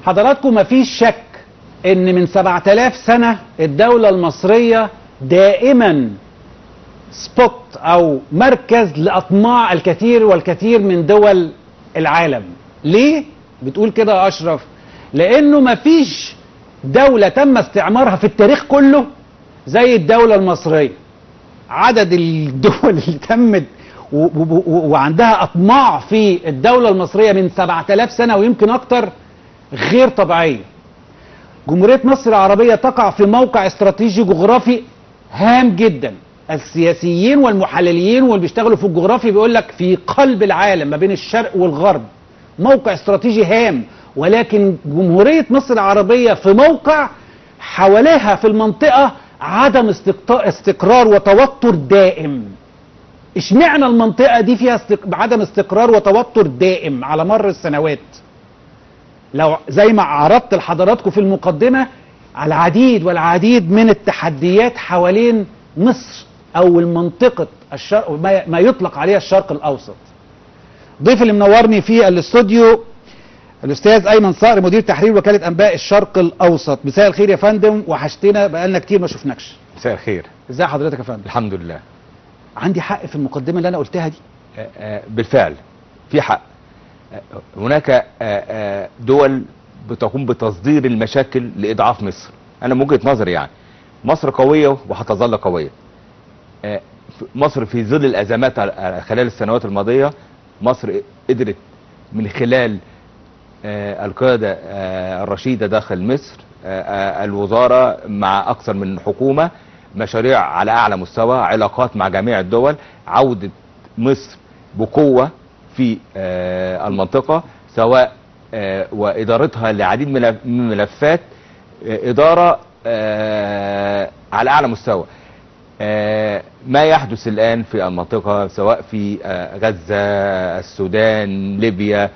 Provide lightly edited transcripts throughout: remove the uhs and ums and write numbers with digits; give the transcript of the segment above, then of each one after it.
حضراتكم مفيش شك ان من 7000 سنة الدولة المصرية دائما سبوت او مركز لاطماع الكثير والكثير من دول العالم. ليه بتقول كده يا اشرف؟ لانه مفيش دولة تم استعمارها في التاريخ كله زي الدولة المصرية. عدد الدول اللي تمت وعندها اطماع في الدولة المصرية من 7000 سنة ويمكن اكتر غير طبيعية. جمهورية مصر العربية تقع في موقع استراتيجي جغرافي هام جدا. السياسيين والمحللين واللي بيشتغلوا في الجغرافيا بيقول لك في قلب العالم ما بين الشرق والغرب، موقع استراتيجي هام. ولكن جمهورية مصر العربية في موقع حواليها في المنطقة عدم استقرار وتوتر دائم. اشمعنى المنطقة دي فيها عدم استقرار وتوتر دائم على مر السنوات؟ لو زي ما عرضت لحضراتكم في المقدمة العديد والعديد من التحديات حوالين مصر او المنطقة الشرق ما يطلق عليها الشرق الاوسط. ضيف اللي منورني في الاستوديو الاستاذ ايمن صقر مدير تحرير وكالة انباء الشرق الاوسط. مساء الخير يا فندم، وحشتنا بقالنا كتير ما شفناكش. مساء الخير. ازي حضرتك يا فندم؟ الحمد لله. عندي حق في المقدمة اللي انا قلتها دي؟ بالفعل في حق. هناك دول بتقوم بتصدير المشاكل لاضعاف مصر. انا من وجهة نظري يعني مصر قوية وهتظل قوية. مصر في ظل الازمات خلال السنوات الماضية مصر قدرت من خلال القيادة الرشيدة داخل مصر، الوزارة مع اكثر من حكومة، مشاريع على اعلى مستوى، علاقات مع جميع الدول، عودة مصر بقوة في المنطقة، سواء وادارتها لعديد من الملفات، ادارة على اعلى مستوى. ما يحدث الان في المنطقة سواء في غزة، السودان، ليبيا،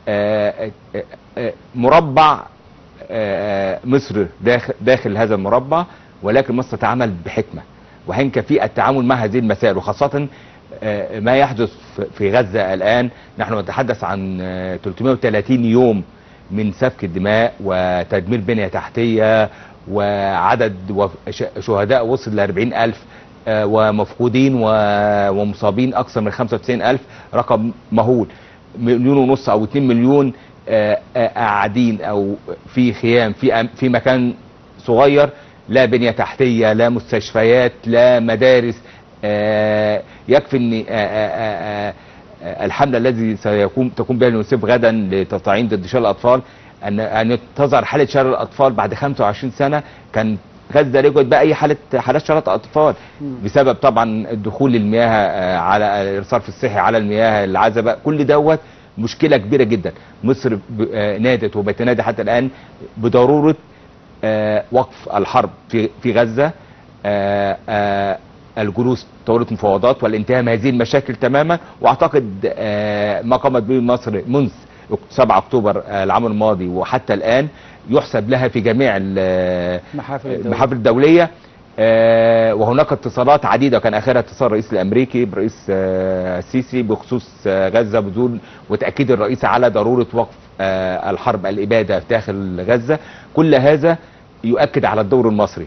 مربع مصر داخل هذا المربع، ولكن مصر تتعامل بحكمة وحنكة في التعامل مع هذه المسائل، وخاصة ما يحدث في غزة الآن. نحن نتحدث عن 330 يوم من سفك الدماء وتدمير بنية تحتية، وعدد شهداء وصل ل 40,000 ومفقودين ومصابين أكثر من 95,000، رقم مهول. 1.5 مليون أو 2 مليون قاعدين أو في خيام في مكان صغير، لا بنية تحتية، لا مستشفيات، لا مدارس. يكفي ان الحملة الذي تقوم بها اليونسيف غدا لتطعيم ضد شلل الاطفال ان تظهر حالة شلل الاطفال بعد 25 سنة. كان غزة رجعت بقى اي حالات شلل اطفال بسبب طبعا دخول المياه على الصرف الصحي على المياه العذبة. كل دوت مشكلة كبيرة جدا. مصر نادت وبتنادي حتى الان بضرورة وقف الحرب في غزة، الجلوس طاولة مفاوضات والانتهاء من هذه المشاكل تماما. واعتقد ما قامت به مصر منذ 7 اكتوبر العام الماضي وحتى الان يحسب لها في جميع المحافل الدولية. وهناك اتصالات عديدة، كان اخرها اتصال الرئيس الامريكي برئيس السيسي بخصوص غزة بذول وتأكيد الرئيس على ضرورة وقف الحرب الابادة داخل غزة. كل هذا يؤكد على الدور المصري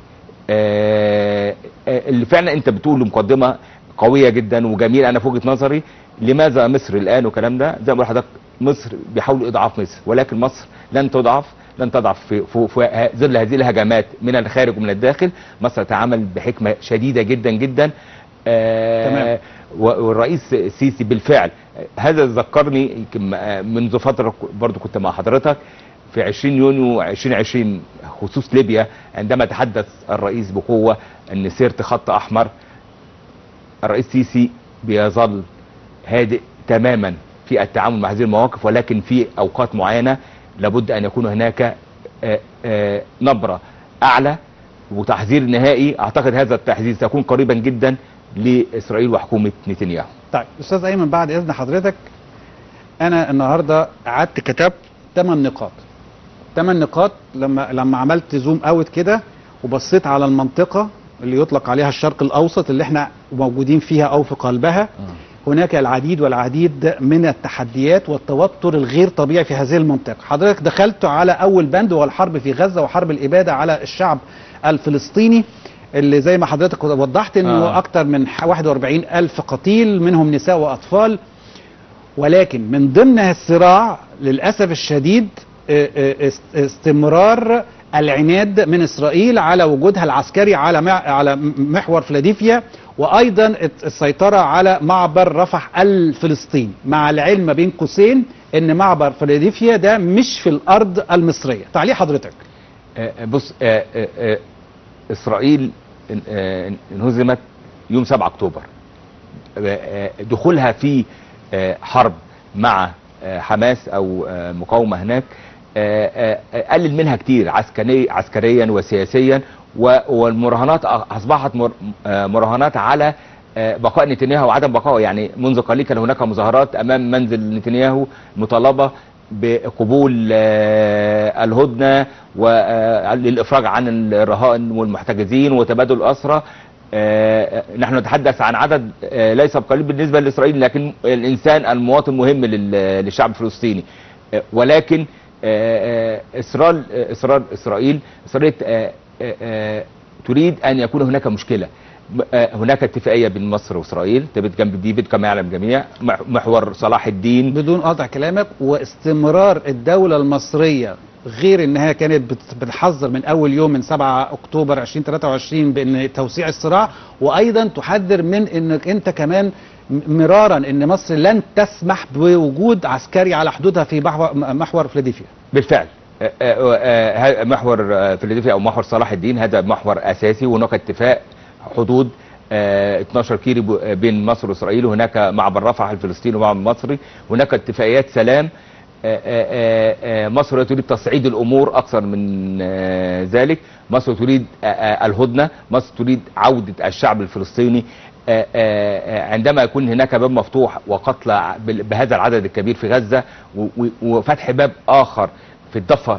اللي فعلا انت بتقول مقدمة قوية جدا وجميلة. انا في وجهة نظري لماذا مصر الان والكلام ده، زي ما بقول لحضرتك مصر بيحاولوا اضعاف مصر، ولكن مصر لن تضعف في ظل هذه الهجمات من الخارج ومن الداخل. مصر تتعامل بحكمة شديدة جدا جدا. تمام. والرئيس السيسي بالفعل هذا ذكرني منذ فترة برضو كنت مع حضرتك في 20 يونيو 2020 خصوص ليبيا، عندما تحدث الرئيس بقوة ان سيرت خط احمر. الرئيس السيسي بيظل هادئ تماما في التعامل مع هذه المواقف، ولكن في اوقات معينة لابد ان يكون هناك نبرة اعلى وتحذير نهائي. اعتقد هذا التحذير سيكون قريبا جدا لاسرائيل وحكومة نتنياهو. طيب استاذ ايمن، بعد اذن حضرتك، انا النهارده قعدت كتبت 8 نقاط. 8 نقاط لما عملت زوم اوت كده وبصيت على المنطقة اللي يطلق عليها الشرق الاوسط اللي احنا موجودين فيها او في قلبها، هناك العديد والعديد من التحديات والتوتر الغير طبيعي في هذه المنطقة. حضرتك دخلت على أول بند وهو الحرب في غزة وحرب الإبادة على الشعب الفلسطيني، اللي زي ما حضرتك وضحت أنه أكثر من 41 ألف قتيل منهم نساء وأطفال. ولكن من ضمن الصراع للأسف الشديد استمرار العناد من إسرائيل على وجودها العسكري على محور فيلادلفيا، وأيضا السيطرة على معبر رفح الفلسطيني، مع العلم بين قوسين أن معبر فيلادلفيا ده مش في الأرض المصرية. تعليق حضرتك؟ بص، إسرائيل انهزمت يوم 7 أكتوبر. دخولها في حرب مع حماس أو مقاومة هناك قلل منها كتير عسكريا وسياسيا، والمراهنات أصبحت مراهنات على بقاء نتنياهو وعدم بقائه. يعني منذ قليل كان هناك مظاهرات أمام منزل نتنياهو مطالبة بقبول الهدنة وللإفراج عن الرهائن والمحتجزين وتبادل الأسرى. نحن نتحدث عن عدد ليس بقليل بالنسبة لإسرائيل، لكن الإنسان المواطن مهم للشعب الفلسطيني. ولكن إسرائيل تريد أن يكون هناك مشكلة. هناك اتفاقية بين مصر وإسرائيل تبت جنب دي كما يعلم الجميع، محور صلاح الدين. بدون قطع كلامك، واستمرار الدولة المصرية، غير انها كانت بتحذر من اول يوم من 7 اكتوبر 2023 بان توسيع الصراع، وايضا تحذر من انك انت كمان مرارا ان مصر لن تسمح بوجود عسكري على حدودها في محور فيلادلفيا. بالفعل محور فيلادلفيا او محور صلاح الدين هذا محور اساسي، وهناك اتفاق حدود 12 كيلو بين مصر واسرائيل، وهناك معبر رفح الفلسطيني ومعبر المصري، هناك اتفاقيات سلام. مصر تريد تصعيد الامور اكثر من ذلك. مصر تريد الهدنه، مصر تريد عوده الشعب الفلسطيني. عندما يكون هناك باب مفتوح وقتل بهذا العدد الكبير في غزه، وفتح باب اخر في الضفه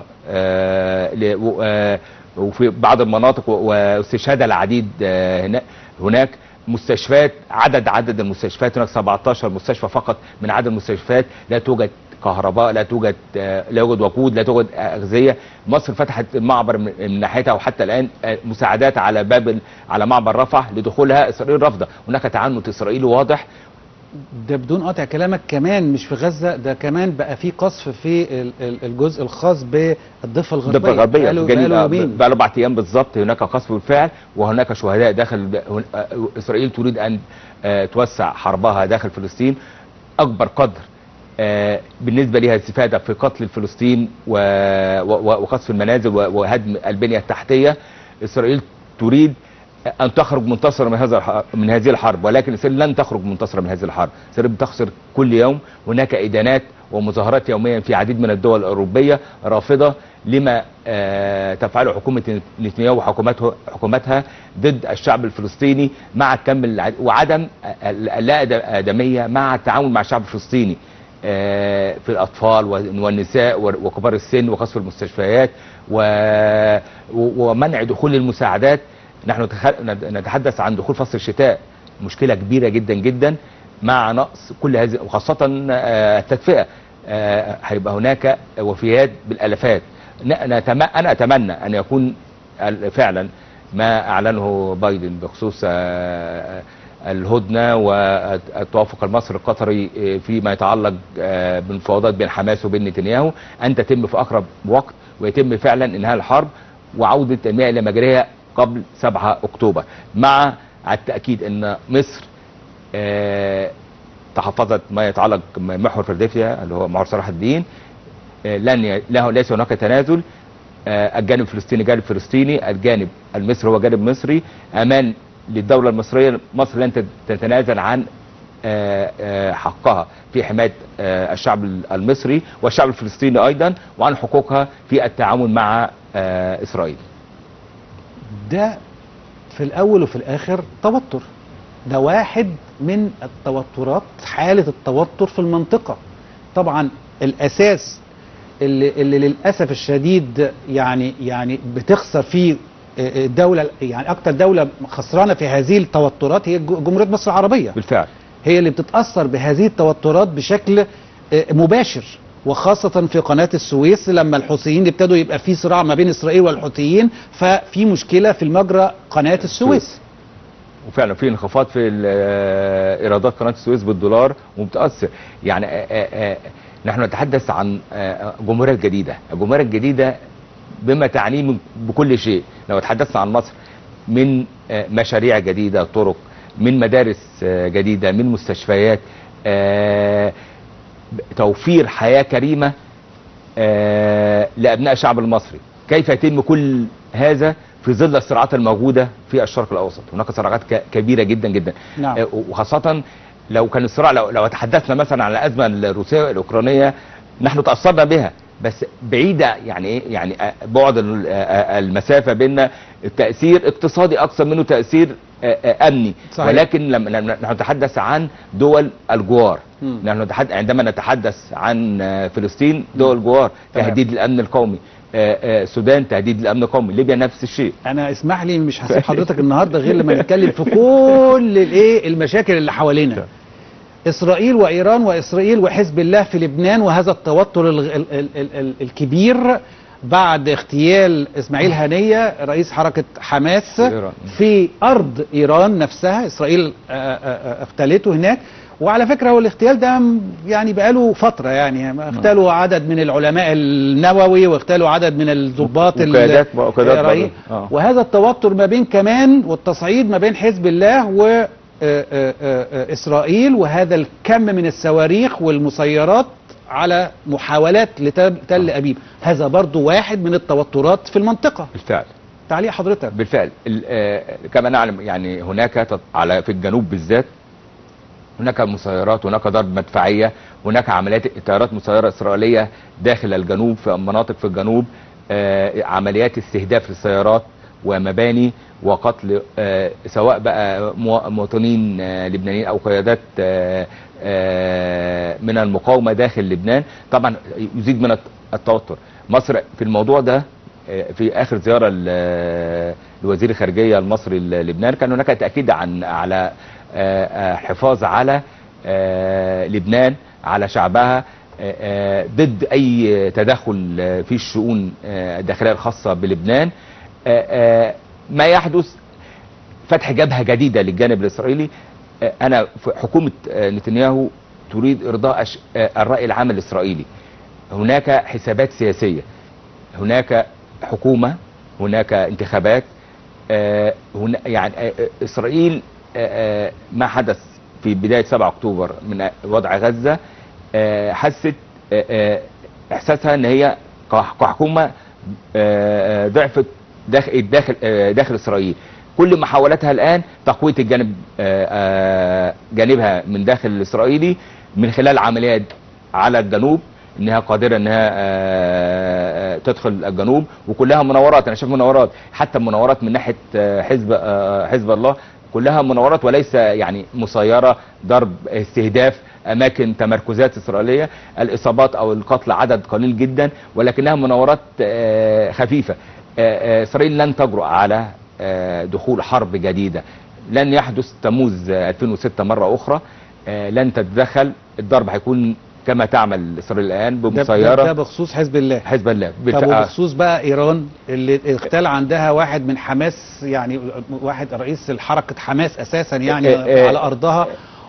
وفي بعض المناطق، واستشهاد العديد هناك مستشفيات. عدد المستشفيات هناك 17 مستشفى فقط من عدد المستشفيات، لا توجد كهرباء، لا يوجد وقود، لا توجد أغذية. مصر فتحت المعبر من ناحيتها، وحتى الآن مساعدات على معبر رفح لدخولها. إسرائيل رافضة. هناك تعنت إسرائيلي واضح. ده بدون قطع كلامك كمان مش في غزة، ده كمان بقى في قصف في الجزء الخاص بالضفة الغربية. الضفة الغربية بقى له 4 أيام بالظبط هناك قصف بالفعل، وهناك شهداء داخل. إسرائيل تريد أن توسع حربها داخل فلسطين أكبر قدر بالنسبة لها الاستفادة في قتل الفلسطين وقصف المنازل وهدم البنية التحتية. إسرائيل تريد أن تخرج منتصرة من هذه الحرب، ولكن إسرائيل لن تخرج منتصرة من هذه الحرب. إسرائيل بتخسر كل يوم. هناك إدانات ومظاهرات يوميا في عديد من الدول الأوروبية رافضة لما تفعله حكومة نتنياهو وحكومتها ضد الشعب الفلسطيني، مع وعدم اللا آدمية مع التعامل مع الشعب الفلسطيني في الأطفال والنساء وكبار السن، وقصف المستشفيات ومنع دخول المساعدات. نحن نتحدث عن دخول فصل الشتاء، مشكلة كبيرة جدا جدا، مع نقص كل هذه، وخاصة التدفئة. هيبقى هناك وفيات بالالافات. انا اتمنى ان يكون فعلا ما اعلنه بايدن بخصوص الهدنه والتوافق المصري القطري فيما يتعلق بالمفاوضات بين حماس وبين نتنياهو ان تتم في اقرب وقت، ويتم فعلا انهاء الحرب وعوده المياه الى مجريها قبل 7 اكتوبر، مع التاكيد ان مصر تحفظت ما يتعلق بمحور فيلادلفيا اللي هو محور صلاح الدين. ليس هناك تنازل. الجانب الفلسطيني جانب فلسطيني، الجانب المصري هو جانب مصري. امان للدولة المصرية. مصر لن تتنازل عن حقها في حماية الشعب المصري والشعب الفلسطيني ايضا، وعن حقوقها في التعامل مع اسرائيل. ده في الاول وفي الاخر توتر. ده واحد من التوترات، حالة التوتر في المنطقة. طبعا الاساس اللي للاسف الشديد يعني بتخسر فيه الدولة، يعني اكتر دولة خسرانة في هذه التوترات هي جمهورية مصر العربية. بالفعل. هي اللي بتتأثر بهذه التوترات بشكل مباشر، وخاصة في قناة السويس لما الحوثيين ابتدوا يبقى في صراع ما بين إسرائيل والحوثيين، ففي مشكلة في المجرى قناة السويس. وفعلا في انخفاض في ايرادات قناه السويس بالدولار وبتاثر. يعني نحن نتحدث عن جمهوريه جديده، الجمهوريه الجديده بما تعنيه بكل شيء. لو تحدثنا عن مصر من مشاريع جديده، طرق، من مدارس جديده، من مستشفيات، توفير حياه كريمه لابناء الشعب المصري. كيف يتم كل هذا في ظل الصراعات الموجودة في الشرق الأوسط؟ هناك صراعات كبيرة جدا جدا. نعم. وخاصة لو كان الصراع، لو تحدثنا مثلا عن الأزمة الروسية الأوكرانية، نحن تأثرنا بها بس بعيدة. يعني ايه؟ يعني بعد المسافة بيننا التأثير اقتصادي أكثر منه تأثير أمني. صحيح. ولكن لما نحن نتحدث عن دول الجوار، نحن عندما نتحدث عن فلسطين دول جوار، تهديد الأمن القومي، السودان تهديد الامن القومي، ليبيا نفس الشيء. انا اسمح لي مش هسيب حضرتك النهارده غير لما نتكلم في كل المشاكل اللي حوالينا. اسرائيل وايران، واسرائيل وحزب الله في لبنان، وهذا التوتر الكبير بعد اغتيال اسماعيل هنية رئيس حركة حماس في ارض ايران نفسها. اسرائيل اغتالته هناك، وعلى فكرة هو الاغتيال ده يعني بقاله فترة، يعني اغتالوا عدد من العلماء النووي، واغتالوا عدد من الضباط الرئيس. وهذا التوتر ما بين كمان والتصعيد ما بين حزب الله وإسرائيل، وهذا الكم من الصواريخ والمسيرات على محاولات لتل أبيب، هذا برضو واحد من التوترات في المنطقة. بالفعل. تعليق حضرتك؟ بالفعل. كما نعلم يعني هناك في الجنوب بالذات هناك مسيرات، هناك ضرب مدفعية، هناك عمليات طيارات مسيرة إسرائيلية داخل الجنوب، في مناطق في الجنوب، عمليات استهداف للسيارات ومباني وقتل سواء بقى مواطنين لبنانيين أو قيادات من المقاومة داخل لبنان. طبعا يزيد من التوتر. مصر في الموضوع ده في آخر زيارة لوزير الخارجية المصري للبنان كان هناك تأكيد على حفاظ على لبنان، على شعبها، ضد اي تدخل في الشؤون الداخليه الخاصه بلبنان. ما يحدث فتح جبهه جديده للجانب الاسرائيلي. انا حكومه نتنياهو تريد ارضاء الراي العام الاسرائيلي. هناك حسابات سياسيه، هناك حكومه، هناك انتخابات. يعني اسرائيل ما حدث في بداية 7 أكتوبر من وضع غزة حست احساسها ان هي كحكومة ضعفت داخل اسرائيل. كل محاولاتها الان تقوية الجانب جانبها من داخل الاسرائيلي من خلال عمليات على الجنوب، انها قادرة انها تدخل الجنوب، وكلها مناورات. انا شايف مناورات، حتى مناورات من ناحية حزب الله، كلها مناورات وليس يعني مسيرة، ضرب، استهداف اماكن تمركزات اسرائيلية. الاصابات او القتل عدد قليل جدا، ولكنها مناورات خفيفة. اسرائيل لن تجرؤ على دخول حرب جديدة. لن يحدث تموز 2006 مرة اخرى. لن تتدخل. الضرب هيكون كما تعمل اسرائيل الان بمسيرة. ده بخصوص حزب الله. حزب الله. طب وبخصوص بقى ايران اللي اغتال عندها واحد من حماس، يعني واحد رئيس الحركة حماس اساسا يعني على ارضها،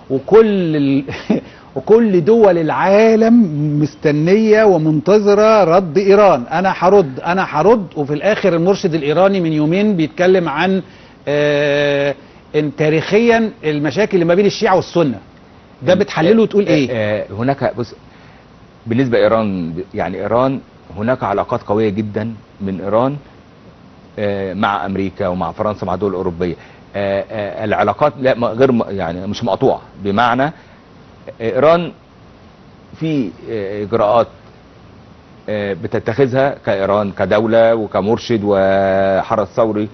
وكل دول العالم مستنية ومنتظرة رد ايران. انا هرد. وفي الاخر المرشد الايراني من يومين بيتكلم عن ان تاريخيا المشاكل اللي ما بين الشيعة والسنة، ده بتحلله وتقول ايه؟ هناك بص، بالنسبة ايران، يعني ايران هناك علاقات قوية جدا من ايران مع امريكا ومع فرنسا، مع الدول الاوروبية. العلاقات لا غير يعني مش مقطوعة، بمعنى ايران في اجراءات بتتخذها كايران كدولة وكمرشد وحرس ثوري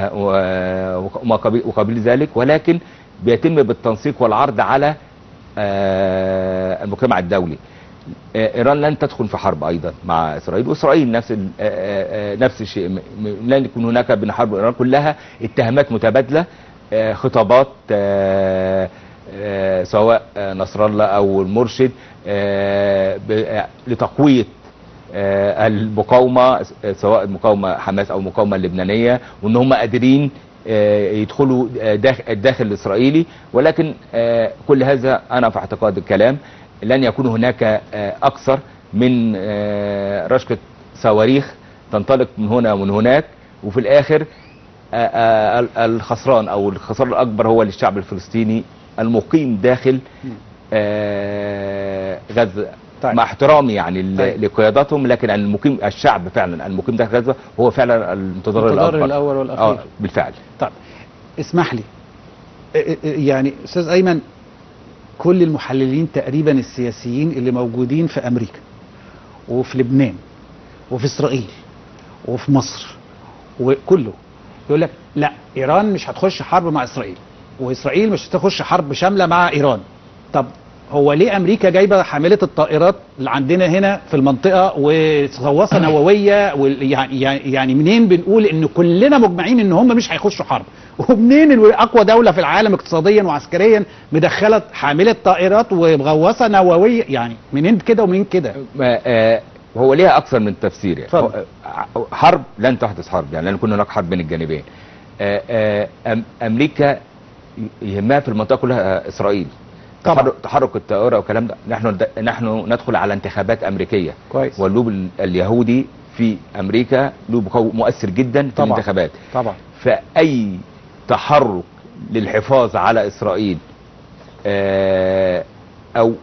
وقبيل ذلك، ولكن بيتم بالتنسيق والعرض على المجتمع الدولي. ايران لن تدخل في حرب ايضا مع اسرائيل، واسرائيل نفس الشيء. لن يكون هناك بين حرب وايران، كلها اتهامات متبادله، خطابات سواء نصر الله او المرشد لتقوية المقاومة، سواء المقاومة حماس او المقاومة اللبنانية، وان هم قادرين يدخلوا الداخل الاسرائيلي. ولكن كل هذا انا في اعتقاد الكلام لن يكون هناك اكثر من رشقة صواريخ تنطلق من هنا ومن هناك، وفي الاخر الخسران او الخسارة الاكبر هو للشعب الفلسطيني المقيم داخل غزة. طيب. مع احترامي يعني طيب. لقياداتهم، لكن المقيم الشعب فعلا المقيم داخل غزة هو فعلا المتضرر الاكبر الاول والاخير. بالفعل. طيب اسمح لي، يعني استاذ ايمن، كل المحللين تقريبا السياسيين اللي موجودين في امريكا وفي لبنان وفي اسرائيل وفي مصر وكله يقول لك لا، ايران مش هتخش حرب مع اسرائيل، واسرائيل مش هتخش حرب شامله مع ايران. طب هو ليه امريكا جايبه حامله الطائرات اللي عندنا هنا في المنطقه وغواصه نوويه يعني منين بنقول ان كلنا مجمعين ان هم مش هيخشوا حرب؟ ومنين اقوى دوله في العالم اقتصاديا وعسكريا مدخله حامله طائرات وغواصه نوويه؟ يعني منين كده ومنين كده؟ هو ليها اكثر من تفسير. يعني حرب لن تحدث حرب، يعني لن يكون هناك حرب بين الجانبين. امريكا يهمها في المنطقه كلها اسرائيل. تحرك الطائره والكلام ده، نحن ندخل على انتخابات امريكيه كويس، واللوب اليهودي في امريكا له مؤثر جدا في الانتخابات. طبعا فاي تحرك للحفاظ على اسرائيل او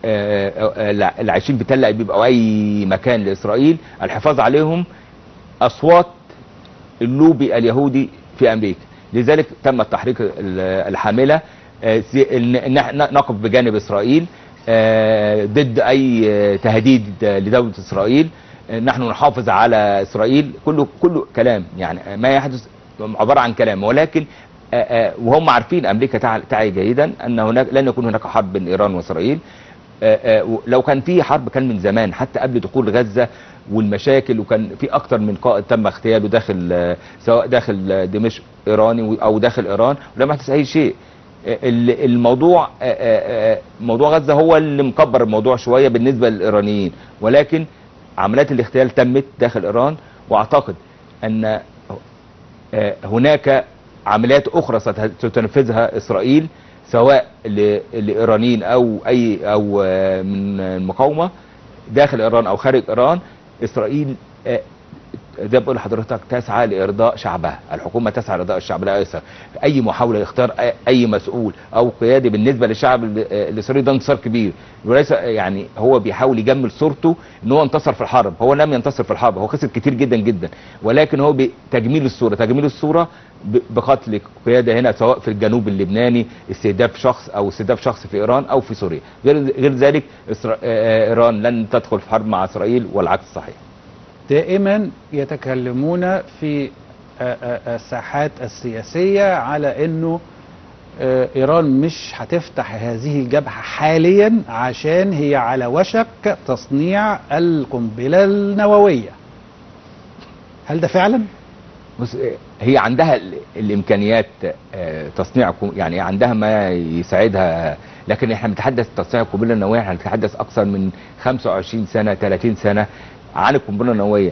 اللي عايشين في تل ابيب او اي مكان لاسرائيل، الحفاظ عليهم اصوات اللوبي اليهودي في امريكا. لذلك تم التحريك الحامله ان احنا نقف بجانب اسرائيل ضد اي تهديد لدوله اسرائيل. نحن نحافظ على اسرائيل. كله كلام، يعني ما يحدث عباره عن كلام، ولكن وهم عارفين امريكا تعي جيدا ان هناك لن يكون هناك حرب بين ايران واسرائيل. لو كان في حرب كان من زمان، حتى قبل دخول غزه والمشاكل، وكان في اكتر من قائد تم اغتياله داخل سواء داخل دمشق ايراني او داخل ايران، ولم يحدث اي شيء. الموضوع موضوع غزه هو اللي مكبر الموضوع شويه بالنسبه للايرانيين، ولكن عمليات الاغتيال تمت داخل ايران، واعتقد ان هناك عمليات اخرى ستنفذها اسرائيل سواء لايرانيين او من المقاومه داخل ايران او خارج ايران. اسرائيل زي ما بقول لحضرتك تسعى لارضاء شعبها، الحكومه تسعى لارضاء الشعب لا يسر. اي محاوله يختار اي مسؤول او قيادي بالنسبه للشعب الاسرائيلي ده انتصار كبير، وليس يعني هو بيحاول يجمل صورته ان هو انتصر في الحرب. هو لم ينتصر في الحرب، هو خسر كتير جدا جدا، ولكن هو بتجميل الصوره بقتل قياده هنا سواء في الجنوب اللبناني، استهداف شخص في ايران او في سوريا. غير ذلك ايران لن تدخل في حرب مع اسرائيل، والعكس صحيح. دائما يتكلمون في الساحات السياسية على انه ايران مش هتفتح هذه الجبهة حاليا عشان هي على وشك تصنيع القنبلة النووية. هل ده فعلا؟ بص، هي عندها الامكانيات تصنيع، يعني عندها ما يساعدها، لكن احنا بنتحدث تصنيع القنبله النوويه، احنا بنتحدث اكثر من 25 سنه 30 سنه عن القنبله النوويه.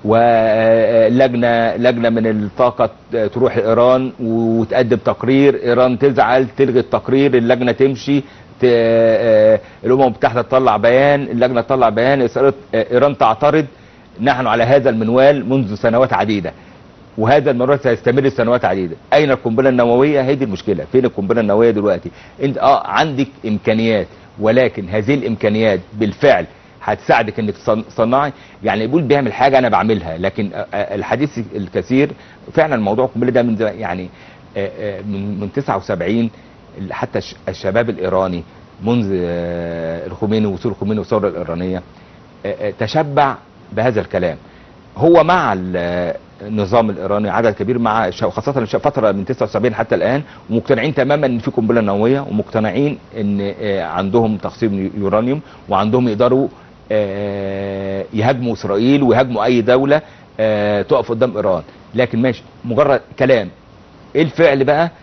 ولجنه من الطاقه تروح ايران وتقدم تقرير، ايران تزعل تلغي التقرير، اللجنه تمشي، الامم المتحده تطلع بيان، اللجنه تطلع بيان، ايران تعترض. نحن على هذا المنوال منذ سنوات عديده، وهذا المنوال سيستمر سنوات عديده. اين القنبله النوويه؟ هي دي المشكله. فين القنبله النوويه دلوقتي؟ انت عندك امكانيات، ولكن هذه الامكانيات بالفعل هتساعدك انك تصنعي. يعني يقول بيعمل حاجه انا بعملها، لكن الحديث الكثير فعلا موضوع القنبله ده من يعني من 79 حتى الشباب الايراني منذ الخميني وصول الخميني والثوره الايرانيه تشبع بهذا الكلام. هو مع النظام الايراني عدد كبير، مع خاصه فتره من 79 حتى الان، ومقتنعين تماما ان في قنبله نوويه، ومقتنعين ان عندهم تخصيب يورانيوم، وعندهم يقدروا يهاجموا اسرائيل ويهاجموا اي دوله تقف قدام ايران. لكن ماشي، مجرد كلام. ايه الفعل بقى؟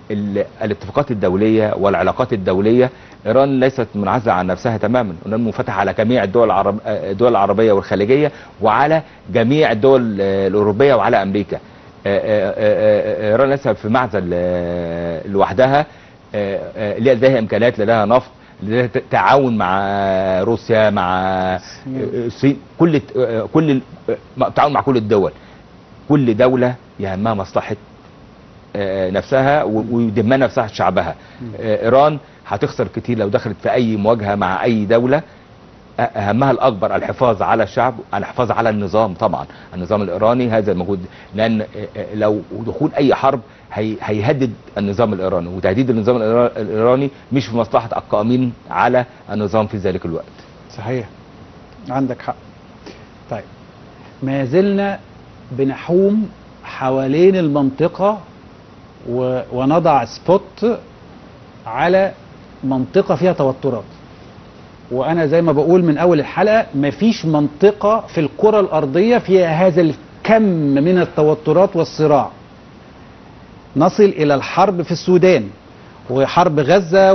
الاتفاقات الدولية والعلاقات الدولية، إيران ليست منعزلة عن نفسها تماما. إيران منفتحة على جميع الدول العربية والخليجية، وعلى جميع الدول الأوروبية، وعلى أمريكا. إيران ليست في معزل لوحدها، لديها إمكانيات، لديها نفط، لديها تعاون مع روسيا، مع الصين، كل تعاون مع كل الدول. كل دولة يهمها مصلحة نفسها ويهمها نفسها شعبها. إيران هتخسر كتير لو دخلت في أي مواجهة مع أي دولة. أهمها الأكبر الحفاظ على الشعب، الحفاظ على النظام، طبعا النظام الإيراني هذا الموجود، لأن لو دخول أي حرب هيهدد النظام الإيراني، وتهديد النظام الإيراني مش في مصلحة القائمين على النظام في ذلك الوقت. صحيح، عندك حق. طيب، ما زلنا بنحوم حوالين المنطقة ونضع سبوت على منطقة فيها توترات. وأنا زي ما بقول من أول الحلقة، مفيش منطقة في الكرة الأرضية فيها هذا الكم من التوترات والصراع. نصل إلى الحرب في السودان، وحرب غزة،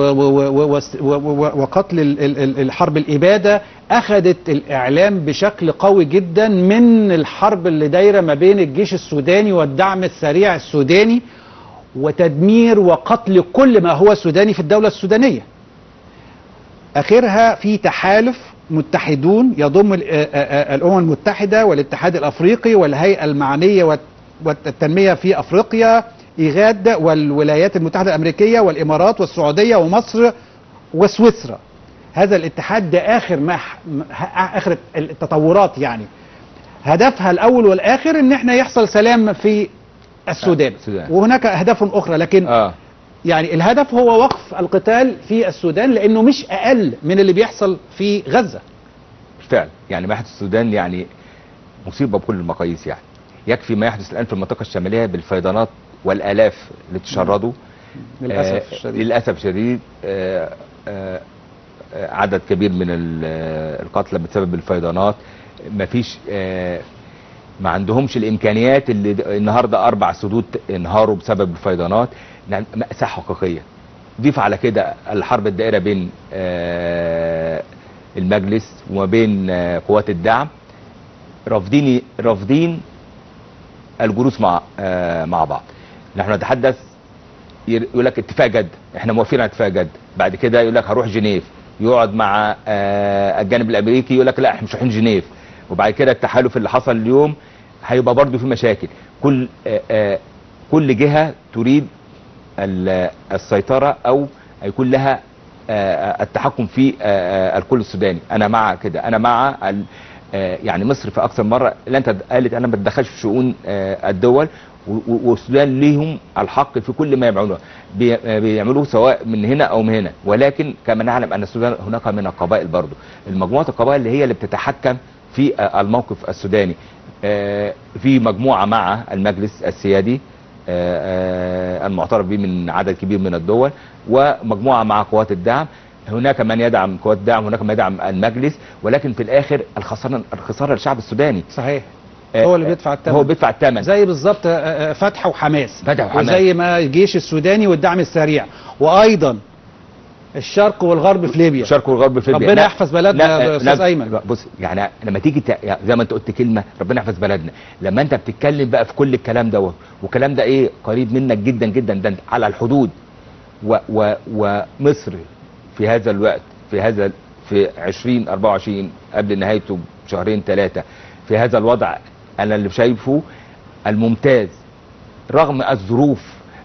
وقتل الحرب الإبادة أخذت الإعلام بشكل قوي جدا من الحرب اللي دايرة ما بين الجيش السوداني والدعم السريع السوداني، وتدمير وقتل كل ما هو سوداني في الدولة السودانية. آخرها في تحالف متحدون يضم الأمم المتحدة والاتحاد الأفريقي والهيئة المعنية والتنمية في أفريقيا، إيغاد، والولايات المتحدة الأمريكية والإمارات والسعودية ومصر وسويسرا. هذا الاتحاد ده آخر التطورات، يعني هدفها الأول والآخر إن احنا يحصل سلام في السودان. وهناك أهداف أخرى، لكن يعني الهدف هو وقف القتال في السودان، لأنه مش أقل من اللي بيحصل في غزة. بالفعل، يعني ما يحدث في السودان يعني مصيبة بكل المقاييس. يعني يكفي ما يحدث الآن في المنطقة الشمالية بالفيضانات والآلاف اللي تشردوا للأسف الشديد. للأسف الشديد. عدد كبير من القتلى بسبب الفيضانات. مفيش ما عندهمش الإمكانيات اللي النهاردة 4 سدود انهاروا بسبب الفيضانات. مأساة حقيقية. ضيف على كده الحرب الدائرة بين المجلس وما بين قوات الدعم، رافضين الجلوس مع بعض. نحن نتحدث، يقول لك اتفاق جد، احنا موافقين على اتفاق جد. بعد كده يقول لك هروح جنيف، يقعد مع الجانب الامريكي يقول لك لا احنا مش رايحين جنيف. وبعد كده التحالف اللي حصل اليوم هيبقى برضه في مشاكل. كل جهة تريد السيطرة او يكون لها التحكم في الكل السوداني. انا مع كده، انا مع يعني مصر في اكثر مرة اللي انت قالت انا ما بتدخلش في شؤون الدول، والسودان ليهم الحق في كل ما يعملوه، بيعملوه سواء من هنا او من هنا. ولكن كما نعلم ان السودان هناك من القبائل برضه، المجموعة القبائل اللي هي اللي بتتحكم في الموقف السوداني. في مجموعة مع المجلس السيادي المعترف به من عدد كبير من الدول، ومجموعة مع قوات الدعم. هناك من يدعم قوات الدعم، وهناك من يدعم المجلس، ولكن في الاخر الخسارة للشعب السوداني. صحيح، هو اللي بيدفع الثمن. هو بيدفع الثمن، زي بالظبط فتح وحماس، وزي ما الجيش السوداني والدعم السريع، وايضا الشرق والغرب في ليبيا. الشرق والغرب في ليبيا. ربنا يحفظ بلدنا يا استاذ ايمن. بص، يعني لما تيجي زي ما انت قلت كلمه ربنا يحفظ بلدنا، لما انت بتتكلم بقى في كل الكلام ده، والكلام ده ايه قريب منك جدا جدا، ده على الحدود. ومصر في هذا الوقت، في 2024 قبل نهايته بشهرين 3، في هذا الوضع انا اللي شايفه الممتاز، رغم الظروف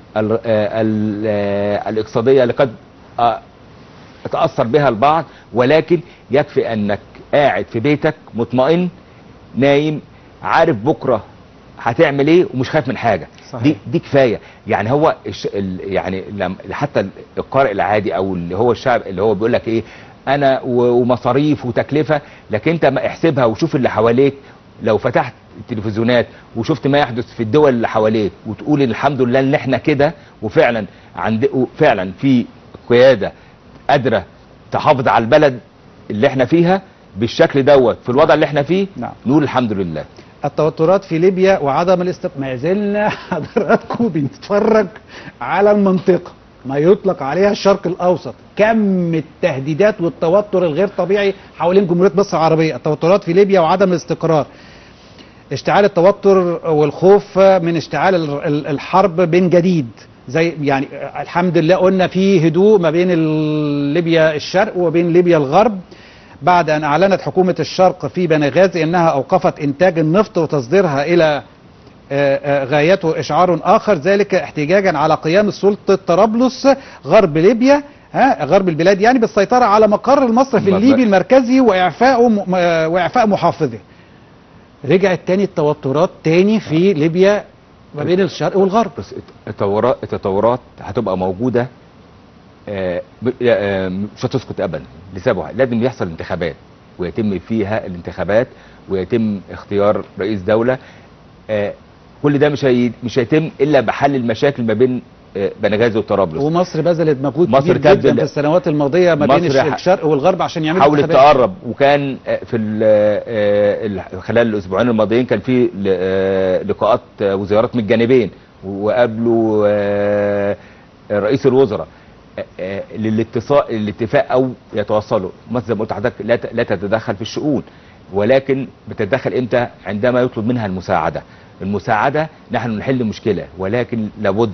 الاقتصادية اللي قد اتأثر بها البعض، ولكن يكفي انك قاعد في بيتك مطمئن نايم عارف بكرة هتعمل ايه ومش خايف من حاجة. صحيح. دي كفاية. يعني هو يعني حتى القارئ العادي او اللي هو الشعب اللي هو بيقول لك ايه انا ومصاريف وتكلفة، لكن انت ما احسبها وشوف اللي حواليك. لو فتحت التلفزيونات وشفت ما يحدث في الدول اللي حواليك وتقول الحمد لله ان احنا كده، وفعلا فعلا في قيادة قادرة تحافظ على البلد اللي احنا فيها بالشكل دوت في الوضع اللي احنا فيه. نعم. نقول الحمد لله. التوترات في ليبيا وعدم ما زلنا حضراتكم بنتفرج على المنطقة ما يطلق عليها الشرق الأوسط. كم التهديدات والتوتر الغير طبيعي حوالين جمهورية مصر العربية. التوترات في ليبيا وعدم الاستقرار، اشتعال التوتر والخوف من اشتعال الحرب من جديد. زي يعني الحمد لله قلنا في هدوء ما بين ليبيا الشرق وبين ليبيا الغرب بعد أن أعلنت حكومة الشرق في بنغازي أنها أوقفت إنتاج النفط وتصديرها إلى غايته إشعار آخر، ذلك احتجاجا على قيام سلطة طرابلس غرب ليبيا غرب البلاد يعني بالسيطرة على مقر المصرف الليبي المركزي وإعفاء محافظه. رجعت تاني التوترات تاني في ليبيا ما بين الشرق والغرب. بس التطورات هتبقى موجودة، مش هتسكت ابدا لسبب واحد، لازم يحصل انتخابات ويتم فيها الانتخابات ويتم اختيار رئيس دولة. كل ده مش هيتم الا بحل المشاكل ما بين بنغازي وطرابلس. ومصر بذلت مجهود كبير جدا في السنوات الماضيه ما بين الشرق والغرب عشان يعملوا حاولت تقرب، وكان في خلال الاسبوعين الماضيين كان في لقاءات وزيارات من الجانبين، وقابلوا رئيس الوزراء للاتفاق او يتوصلوا. مصر زي ما قلت لحضرتك لا تتدخل في الشؤون، ولكن بتتدخل امتى؟ عندما يطلب منها المساعده. نحن نحل مشكله، ولكن لابد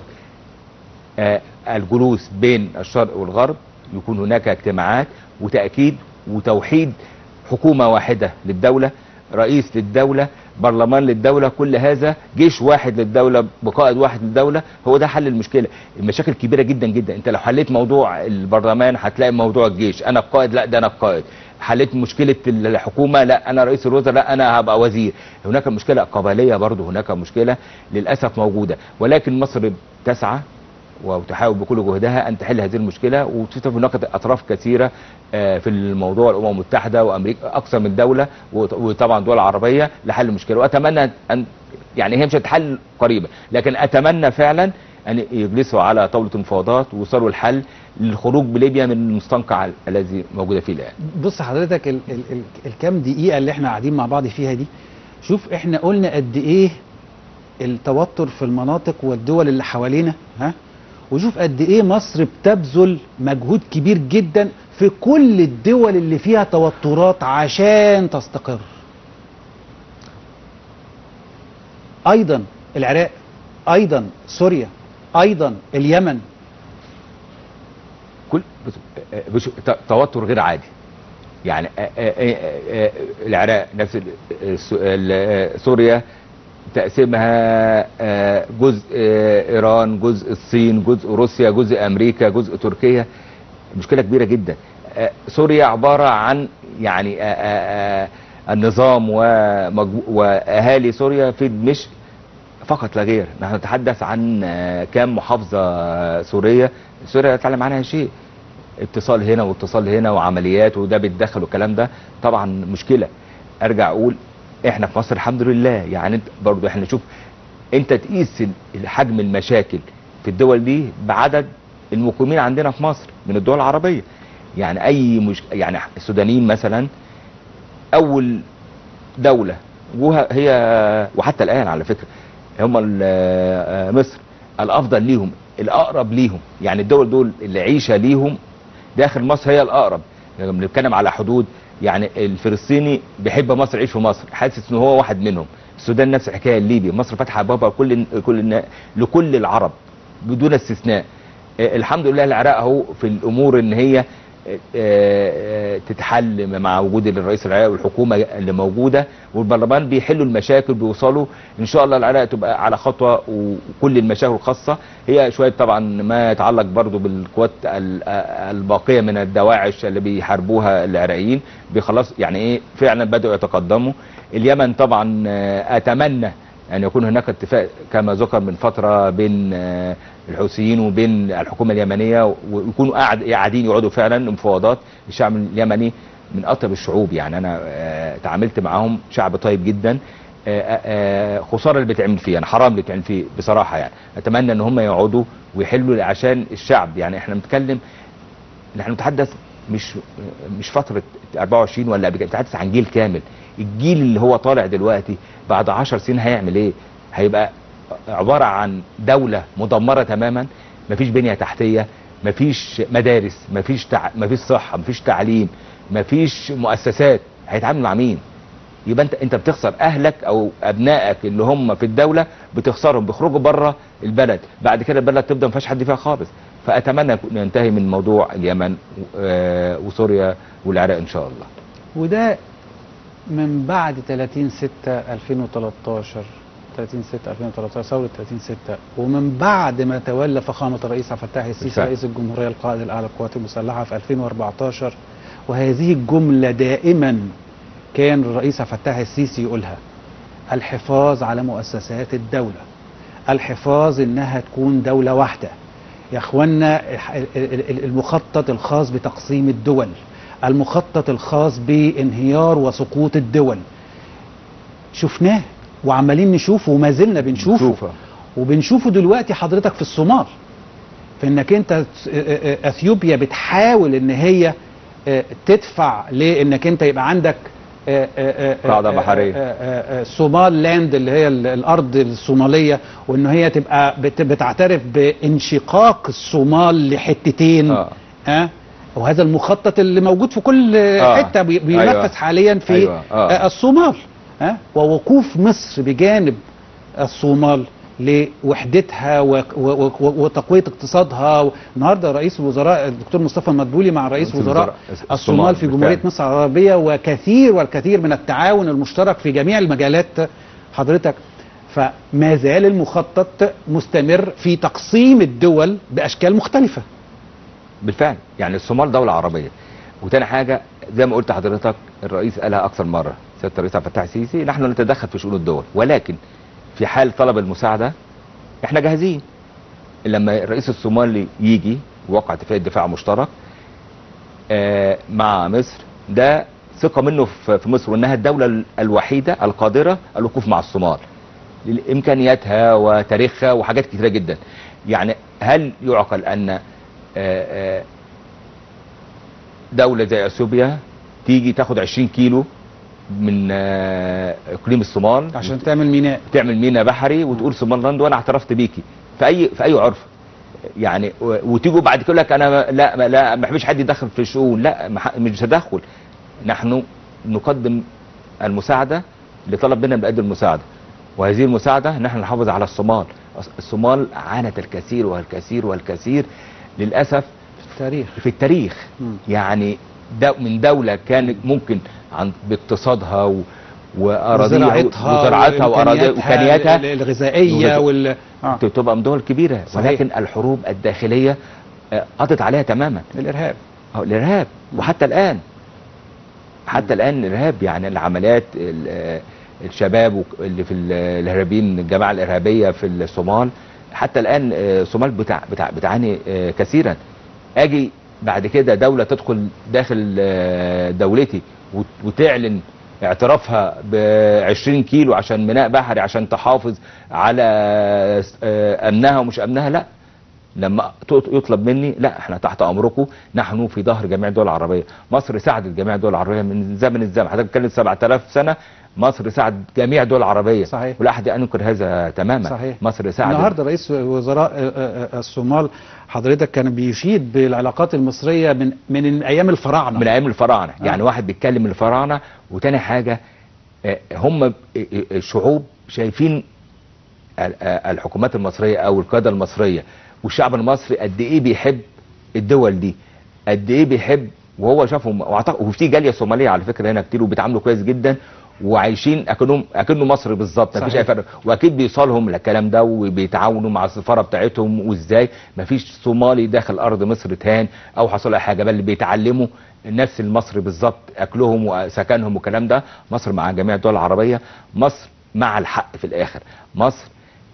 الجلوس بين الشرق والغرب، يكون هناك اجتماعات وتأكيد وتوحيد حكومة واحدة للدولة، رئيس للدولة، برلمان للدولة، كل هذا جيش واحد للدولة بقائد واحد للدولة. هو ده حل المشكلة. المشاكل كبيرة جدا جدا. انت لو حليت موضوع البرلمان هتلاقي موضوع الجيش، انا القائد، لا ده انا القائد. حليت مشكلة الحكومة، لا انا رئيس الوزراء، لا انا هبقى وزير. هناك مشكلة قبلية برضو، هناك مشكلة للأسف موجودة، ولكن مصر تسعى وتحاول بكل جهدها ان تحل هذه المشكله. وتشوف هناك اطراف كثيره في الموضوع، الامم المتحده وامريكا، اكثر من دوله، وطبعا دول عربيه لحل المشكله. واتمنى ان يعني هي مش هتحل قريبا، لكن اتمنى فعلا ان يجلسوا على طاوله المفاوضات ويوصلوا الحل للخروج بليبيا من المستنقع الذي موجوده فيه الان. بص حضرتك الكام دقيقه اللي احنا قاعدين مع بعض فيها دي، شوف احنا قلنا قد ايه التوتر في المناطق والدول اللي حوالينا، وشوف قد ايه مصر بتبذل مجهود كبير جدا في كل الدول اللي فيها توترات عشان تستقر. ايضا العراق، ايضا سوريا، ايضا اليمن. كل توتر غير عادي يعني. العراق نفس، سوريا تقسيمها جزء ايران، جزء الصين، جزء روسيا، جزء امريكا، جزء تركيا. مشكله كبيره جدا. سوريا عباره عن يعني النظام واهالي سوريا في دمشق فقط لا غير. نحن نتحدث عن كام محافظه سوريه لا يتعلم عنها شيء. اتصال هنا واتصال هنا وعمليات وده بيتدخل والكلام ده طبعا مشكله. ارجع اقول احنا في مصر الحمد لله يعني. برضو احنا نشوف، انت تقيس حجم المشاكل في الدول دي بعدد المقيمين عندنا في مصر من الدول العربية. يعني يعني السودانيين مثلا اول دولة هي، وحتى الان على فكرة هم مصر الافضل ليهم، الاقرب ليهم. يعني الدول دول اللي عيشة ليهم داخل مصر هي الاقرب. لما يعني بنتكلم على حدود، يعني الفلسطيني بيحب مصر، يعيش في مصر، حاسس ان هو واحد منهم. السودان نفس الحكايه، الليبي، مصر فاتحه ابوابها لكل العرب بدون استثناء. الحمد لله العراق اهو في الامور ان هي تتحل مع وجود الرئيس العراقي والحكومه اللي موجوده والبرلمان بيحلوا المشاكل، بيوصلوا ان شاء الله العراق تبقى على خطوه. وكل المشاكل الخاصه هي شويه طبعا ما يتعلق برضو بالقوات الباقيه من الدواعش اللي بيحاربوها العراقيين بيخلص، يعني ايه فعلا بداوا يتقدموا. اليمن طبعا اتمنى ان يكون هناك اتفاق كما ذكر من فتره بين الحوثيين وبين الحكومه اليمنيه، ويكونوا قاعدين يقعدوا فعلا مفاوضات. الشعب اليمني من اطيب الشعوب، يعني انا تعاملت معاهم، شعب طيب جدا. خساره اللي بيتعمل فيه، يعني حرام اللي بيتعمل فيه بصراحه. يعني اتمنى ان هم يقعدوا ويحلوا عشان الشعب. يعني احنا بنتكلم، نحن نتحدث مش فتره 24 ولا قبل كده، بنتحدث عن جيل كامل. الجيل اللي هو طالع دلوقتي بعد 10 سنين هيعمل ايه؟ هيبقى عبارة عن دولة مدمرة تماما، مفيش بنية تحتية، مفيش مدارس، مفيش صحة، مفيش تعليم، مفيش مؤسسات. هيتعامل مع مين؟ يبقى انت بتخسر اهلك او ابنائك اللي هم في الدولة، بتخسرهم، بيخرجوا بره البلد، بعد كده البلد تبدا ما فيهاش حد فيها خالص. فاتمنى ننتهي من موضوع اليمن وسوريا والعراق ان شاء الله. وده من بعد 30/6/2013 30/6/2013 ثورة 30/6، ومن بعد ما تولى فخامة الرئيس عبد الفتاح السيسي رئيس الجمهورية القائد الأعلى للقوات المسلحة في 2014. وهذه الجملة دائما كان الرئيس عبد الفتاح السيسي يقولها: الحفاظ على مؤسسات الدولة، الحفاظ انها تكون دولة واحدة. يا اخوانا، المخطط الخاص بتقسيم الدول، المخطط الخاص بانهيار وسقوط الدول، شفناه وعمالين نشوفه وما زلنا بنشوفه. وبنشوفه دلوقتي حضرتك في الصومال، في انك انت اثيوبيا بتحاول ان هي تدفع لانك انت يبقى عندك قاعدة بحرية صومال لاند اللي هي الارض الصومالية، وان هي تبقى بتعترف بانشقاق الصومال لحتتين. وهذا المخطط اللي موجود في كل حتة بينفذ حاليا في الصومال. ووقوف مصر بجانب الصومال لوحدتها وتقوية اقتصادها. النهارده رئيس الوزراء الدكتور مصطفى مدبولي مع رئيس وزراء الصومال في جمهورية مصر العربية، وكثير والكثير من التعاون المشترك في جميع المجالات حضرتك. فما زال المخطط مستمر في تقسيم الدول بأشكال مختلفة. بالفعل، يعني الصومال دولة عربية. وتاني حاجة زي ما قلت حضرتك، الرئيس قالها أكثر مرة، سيادة الرئيس عبد الفتاح السيسي: نحن نتدخل في شؤون الدول، ولكن في حال طلب المساعدة احنا جاهزين. لما الرئيس الصومالي يجي وقع اتفاقية دفاع مشترك مع مصر، ده ثقة منه في مصر، وانها الدولة الوحيدة القادرة الوقوف مع الصومال لإمكانياتها وتاريخها وحاجات كتيرة جدا. يعني هل يعقل ان دولة زي اثيوبيا تيجي تاخد 20 كيلو من اقليم الصومال عشان تعمل ميناء بحري وتقول صوماليلاند وانا اعترفت بيكي في اي عرف؟ يعني وتيجوا بعد كده لك انا لا ما بحبش حد يدخل في الشؤون. لا، مش تدخل. نحن نقدم المساعده اللي طلب منا بنقدم المساعده، وهذه المساعده نحن نحافظ على الصومال. الصومال عانت الكثير والكثير والكثير للاسف في التاريخ. يعني من دولة كانت ممكن باقتصادها وزراعتها وامكانياتها الغذائيه تبقى من دول كبيره، ولكن الحروب الداخليه قضت عليها تماما. الارهاب وحتى الان الارهاب، يعني العمليات الشباب اللي في الارهابيين، الجماعه الارهابيه في الصومال حتى الان الصومال بتعاني كثيرا. اجي بعد كده دولة تدخل داخل دولتي وتعلن اعترافها ب20 كيلو عشان ميناء بحري عشان تحافظ على امنها ومش امنها. لا، لما يطلب مني: لا، احنا تحت امركم، نحن في ظهر جميع الدول العربية. مصر ساعدت جميع الدول العربية من زمن الزمن. حضرتك بتتكلم 7000 سنة، مصر ساعد جميع الدول العربية. صحيح. ولا احد ينكر هذا تماما. صحيح. مصر ساعد. النهارده رئيس وزراء الصومال حضرتك كان بيشيد بالعلاقات المصرية من ايام الفراعنة. يعني واحد بيتكلم من الفراعنة. وتاني حاجة، هم الشعوب شايفين الحكومات المصرية او القيادة المصرية والشعب المصري قد ايه بيحب الدول دي، قد ايه بيحب. وهو شافهم، وفي جاليه صوماليه على فكره هنا كتير وبيتعاملوا كويس جدا وعايشين اكنه مصري بالظبط، مفيش اي فرق. واكيد بيوصلهم الكلام ده وبيتعاونوا مع السفاره بتاعتهم. وازاي مفيش صومالي داخل ارض مصر تهان او حصل اي حاجه، بل بيتعلموا نفس المصري بالظبط، اكلهم وسكنهم والكلام ده. مصر مع جميع الدول العربيه، مصر مع الحق في الاخر. مصر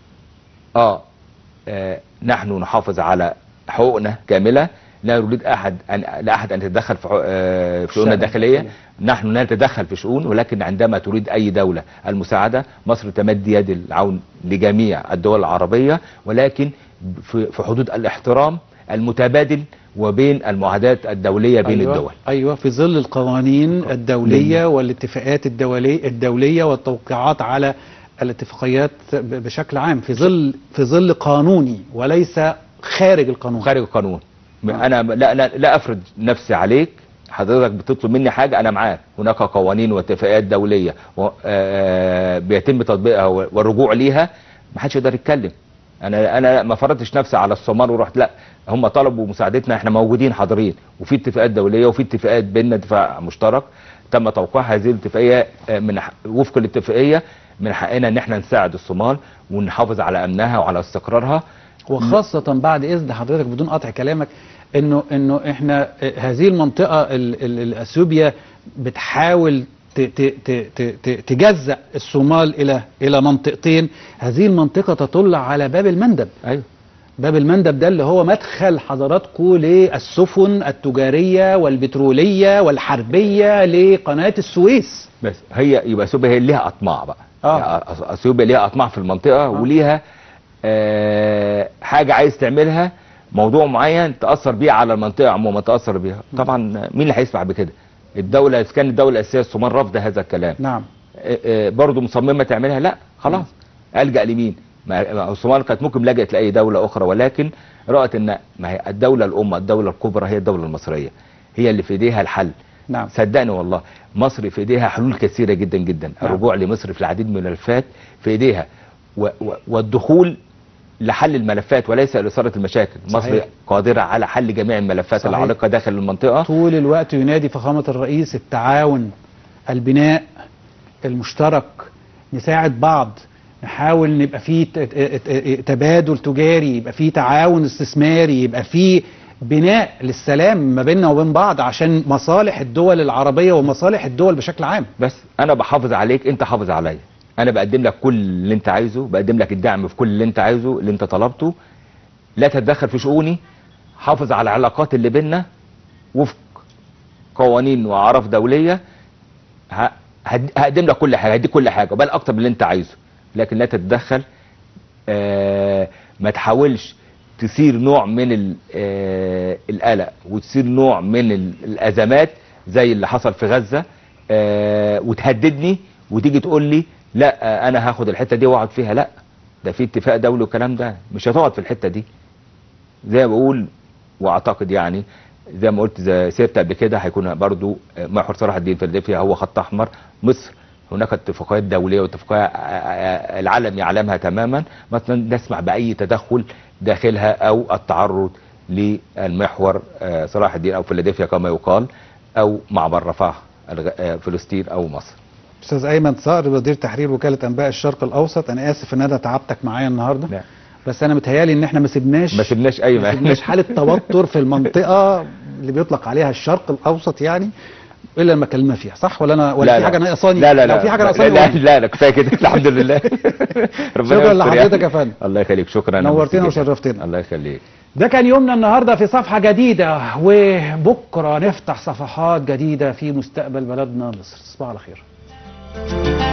نحن نحافظ على حقوقنا كامله، لا نريد احد ان يتدخل في شؤوننا الداخليه. نحن لا نتدخل في شؤون، ولكن عندما تريد اي دوله المساعده، مصر تمد يد العون لجميع الدول العربيه، ولكن في حدود الاحترام المتبادل وبين المعاهدات الدولية بين الدول. ايوه، في ظل القوانين الدولية والاتفاقات الدولية والتوقيعات على الاتفاقيات بشكل عام، في ظل قانوني وليس خارج القانون. خارج القانون. انا لا افرض نفسي عليك، حضرتك بتطلب مني حاجة انا معاك، هناك قوانين واتفاقات دولية بيتم تطبيقها والرجوع ليها، ما حدش يقدر يتكلم. انا ما فرضتش نفسي على الصومال ورحت، لا، هم طلبوا مساعدتنا، احنا موجودين حاضرين، وفي اتفاقات دولية وفي اتفاقات بيننا، اتفاق مشترك تم توقيع هذه الاتفاقية. وفق الاتفاقية من حقنا ان احنا نساعد الصومال ونحافظ على امنها وعلى استقرارها، وخاصة بعد اذن حضرتك بدون قطع كلامك انه احنا هذه المنطقة اثيوبيا بتحاول تجزأ الصومال الى منطقتين. هذه المنطقة تطل على باب المندب. ايوه، باب المندب ده اللي هو مدخل حضراتكم للسفن التجارية والبترولية والحربية لقناة السويس. بس يبقى اثيوبيا هي ليها اطماع بقى. اثيوبيا ليها اطماع في المنطقة وليها حاجة عايز تعملها، موضوع معين تأثر بيه على المنطقة عموما، تأثر بيها. طبعا مين اللي هيسمع بكده؟ الدولة، إذا كانت الدولة الأساسية الصومال رافضة هذا الكلام، نعم، برضه مصممة تعملها، لا خلاص، ألجأ لمين؟ الصومال كانت ممكن لجأت لأي دولة أخرى، ولكن رأت إن ما هي الدولة الأم، الدولة الكبرى هي الدولة المصرية، هي اللي في إيديها الحل. نعم، صدقني والله مصر في إيديها حلول كثيرة جدا جدا. نعم. الرجوع لمصر في العديد من الملفات في إيديها، والدخول لحل الملفات وليس لإثارة المشاكل. صحيح. مصر قادرة على حل جميع الملفات. صحيح. العالقة داخل المنطقة. طول الوقت ينادي فخامة الرئيس التعاون، البناء المشترك، نساعد بعض، نحاول نبقى فيه تبادل تجاري، يبقى فيه تعاون استثماري، يبقى فيه بناء للسلام ما بيننا وبين بعض عشان مصالح الدول العربية ومصالح الدول بشكل عام. بس أنا بحافظ عليك، أنت حافظ عليا. انا بقدم لك كل اللي انت عايزه، بقدم لك الدعم في كل اللي انت عايزه، اللي انت طلبته. لا تتدخل في شؤوني، حافظ على العلاقات اللي بيننا وفق قوانين واعراف دوليه. هقدم لك كل حاجه، هديك كل حاجه بل اكتر من اللي انت عايزه، لكن لا تتدخل. ما تحاولش تثير نوع من القلق وتثير نوع من الازمات زي اللي حصل في غزه، وتهددني وتيجي تقول لي لا انا هاخد الحته دي واقعد فيها. لا، ده في اتفاق دولي والكلام ده، مش هتقعد في الحته دي. زي ما بقول واعتقد يعني زي ما قلت، زي سيرت قبل كده، هيكون برضو محور صلاح الدين فيلادلفيا هو خط احمر. مصر هناك اتفاقيات دوليه واتفاقيات العالم يعلمها تماما، ما نسمع باي تدخل داخلها او التعرض للمحور صلاح الدين او فيلادلفيا كما يقال، او معبر رفح فلسطين او مصر. استاذ ايمن صقر، مدير تحرير وكالة انباء الشرق الاوسط، انا اسف ان انا تعبتك معايا النهارده. لا. بس انا متهيالي ان احنا ما سيبناش حالة توتر في المنطقة اللي بيطلق عليها الشرق الاوسط يعني الا لما كلمنا فيها، صح ولا انا ولا في حاجه ناقصاني؟ لا لو في حاجه ناقصاني لا كفايه كده الحمد لله. شكرا لحضرتك يا فندم. الله يخليك، شكرا، نورتنا وشرفتنا. الله يخليك. ده كان يومنا النهارده في صفحه جديده، وبكره نفتح صفحات جديده في مستقبل بلدنا مصر. تصبحوا على خير.